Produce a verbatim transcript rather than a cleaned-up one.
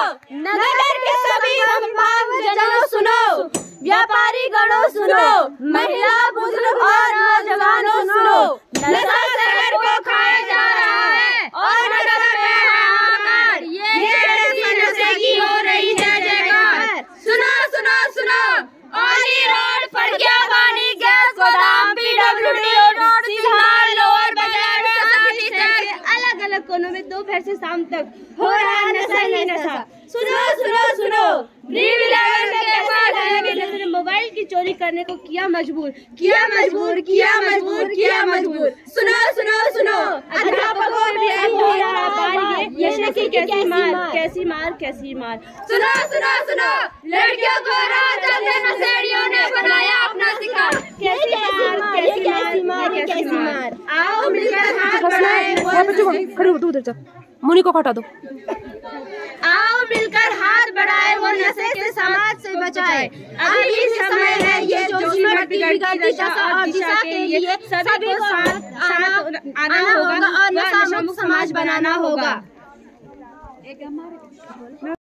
नगर के सभी जनों सुनो, व्यापारी गणों सुनो, महिला बुजुर्ग और नौजवानों सुनो, नशा शहर को खाया जा रहा है और नशा पे हाहाकार, ये कैसी नशे की हो रही है जयकार। सुनो सुनो सुनो, औली रोड, फड़किया बानी, गैस गोदाम, पीडब्ल्यूडी रोड, सिंघार, लोअर बाजार, अलग अलग कोनों में दोपहर से शाम तक हो रहा है नशा ही नशा। सुनो सुनो सुनो, मोबाइल की चोरी करने को किया मजबूर, किया मजबूर, किया मजबूर, किया मजबूर। सुनो सुनो सुनो, अध्यापकों भी हो रहा बार ये नशे की कैसी मार, कैसी मार, कैसी मार। सुनो सुनो सुनो, लड़कियों को राह चलते नशेड़ियों ने बनाया अपना शिकार, कैसी मार, कैसी मार, कैसी मार। आओ मिलकर हाथ बढ़ाए, मुनि को हटा दो। आओ मिलकर हाथ बढ़ाए, वो नशे से समाज से बचाए। अभी समय है ये जो बिगड़ती दिशा और दिशा के लिए सभी को साथ आना होगा और नशा मुक्त समाज बनाना होगा।